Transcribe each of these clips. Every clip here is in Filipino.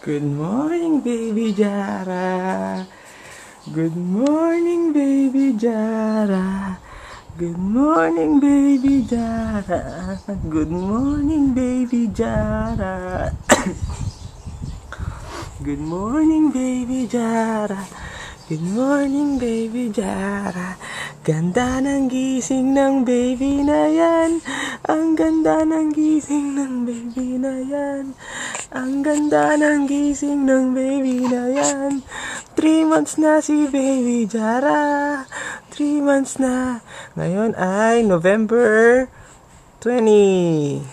Good morning, baby Jara. Good morning, baby Jara. Good morning, baby Jara. Good morning, baby Jara. Good morning, baby Jara. Good morning, baby Jara. Ganda ng gising ng baby na yan. Ang ganda ng gising ng baby na yan. Ang ganda ng gising ng baby na yan. 3 months na si baby Jara. 3 months na. Ngayon ay November 20,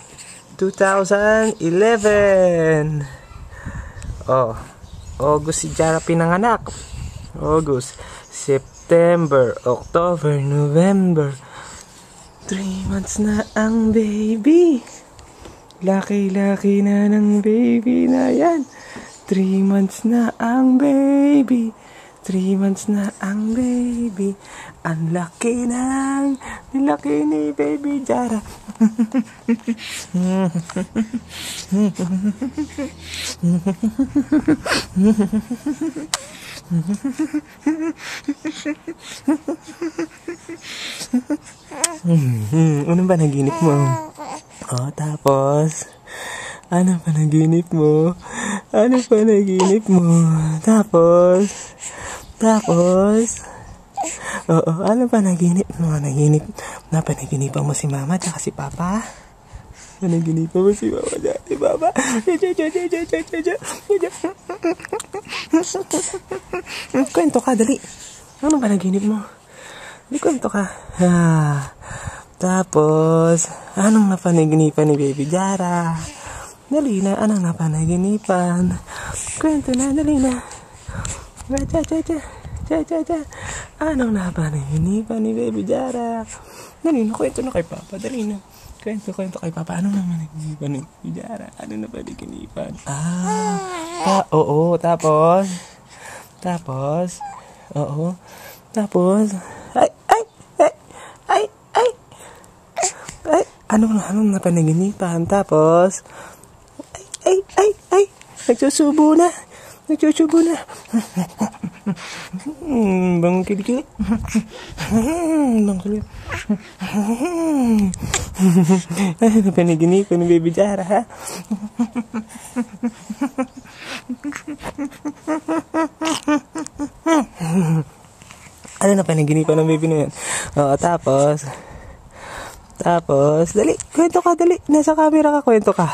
2011. August si Jara pinanganak. August, September, October, November. 3 months na ang baby. Laki-laki na ng baby na yan. 3 months na ang baby. 3 months na ang baby. Ang laki ni baby Jara. Ano ba naginip mo? Tapos ano pa naginip mo? Tapos ano pa naginip mo? Napanaginipan mo si mama tsaka si papa? Panaginipan mo si mama tsaka si papa? Kwento ka, dali. Ano ba naginip mo? Dali, kwento ka. Tapos anong napanaginipan ni baby Jara? Dali na, anong napanaginipan? Kwento na, dali na. Anong napanaginipan ni baby Jara? Dali na, kwento na kay papa. Dali na. Kwento kay papa. Anong napanaginipan ni baby Jara? Anong napanaginipan? Tapos anong napanaginipan? Tapos nagsusubo na. Bang kilikili. Ano napanaginipan ni baby Jara, ha? Ano napanaginipan ng baby na yan? Tapos, dali, kwento ka, dali. Nasa camera ka, kwento ka.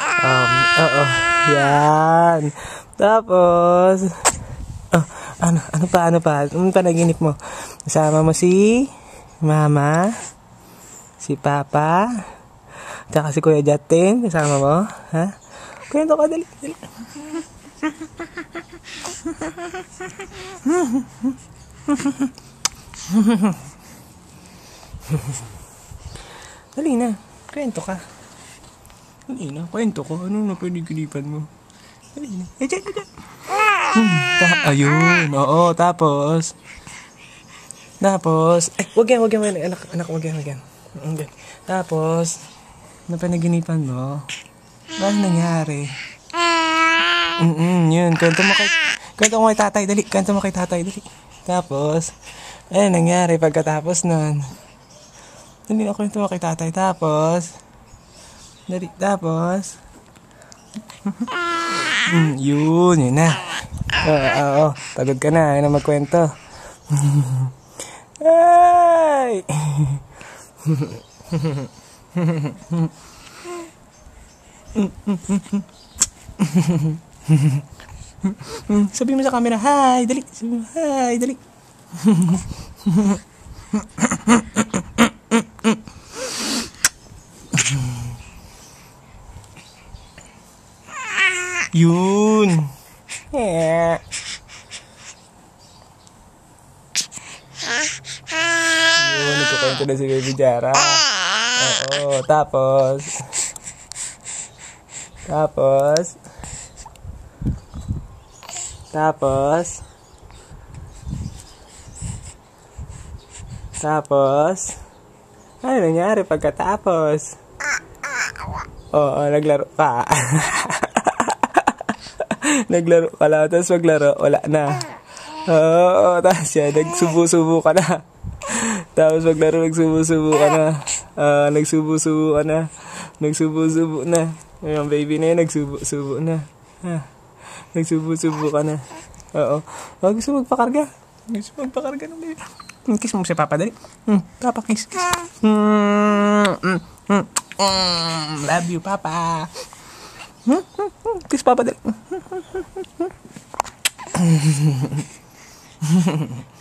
Yan. Tapos, ano pa? Ano panaginip mo? Kasama mo si mama, si papa, tsaka si Kuya Jatin, kasama mo, ha? Kwento ka, dali. Dali na, kwento ka. Anong napanaginipan mo? Dali na. Ayun, tapos, wag yan, anak, wag yan. Tapos, napanaginipan mo? Ano nangyari? Yun, kwento mo kay tatay, dali. Tapos, ano nangyari pagkatapos nun? Dali na, kwento mo kay tatay. Tapos, yun na. Pagod ka na, ayun na magkwento. Ay! Sabi mo sa camera, hi, dali. Yun. Nagkukwento na si baby Jara. Tapos ano nangyari pagkatapos? Naglaro pa. Naglaro ka lang, tapos maglaro, wala na. Oo, tapos yan, nagsubo-subo ka na. Tapos maglaro, nagsubo-subo ka na. Nagsubo-subo ka na. Nagsubo-subo na. Yung baby na yun, nagsubo-subo na. Nagsubo-subo ka na. Oo. Gusto magpakarga. Gusto magpakarga ng baby. Kiss mo si Papa, dali. Papa, kiss. Love you, Papa. Kiss Papa, dali.